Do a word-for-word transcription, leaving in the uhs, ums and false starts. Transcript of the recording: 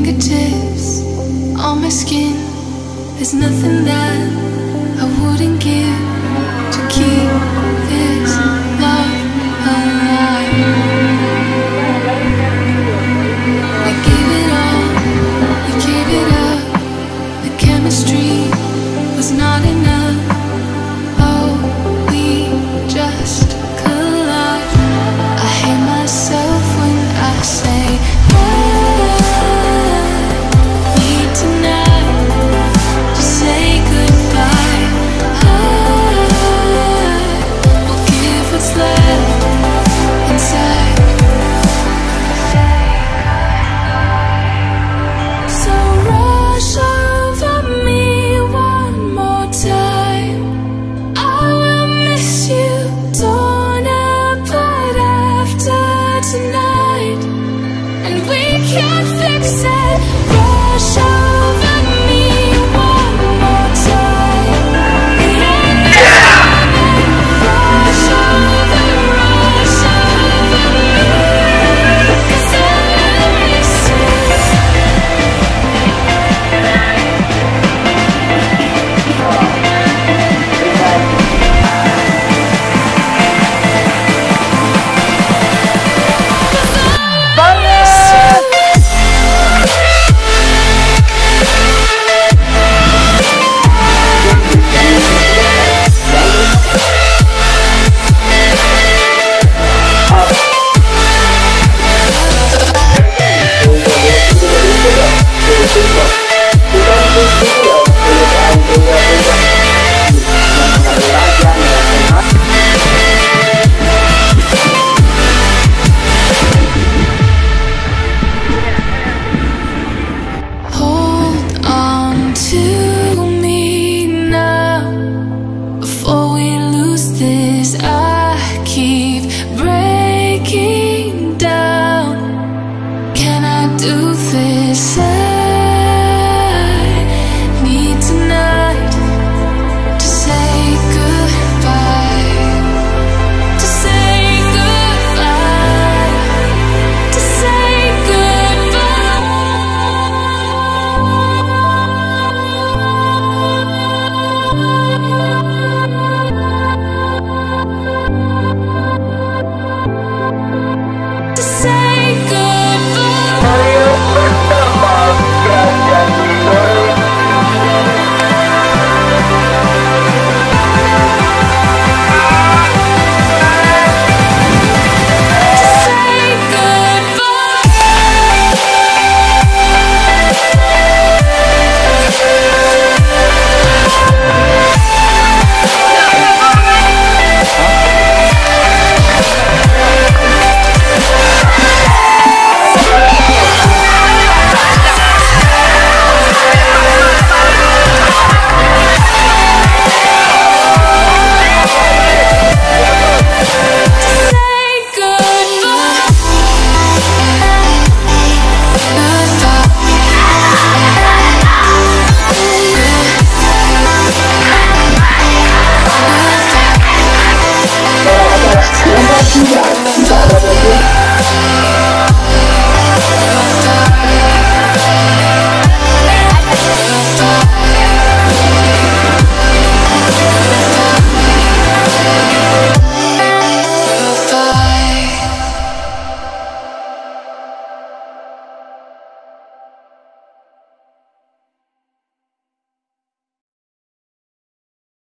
fingertips on my skin. There's nothing that I wouldn't give to keep this love alive. We gave it all, we gave it up. The chemistry was not enough. Oh, we just collide. I hate myself when I say tonight, and we can't fix it.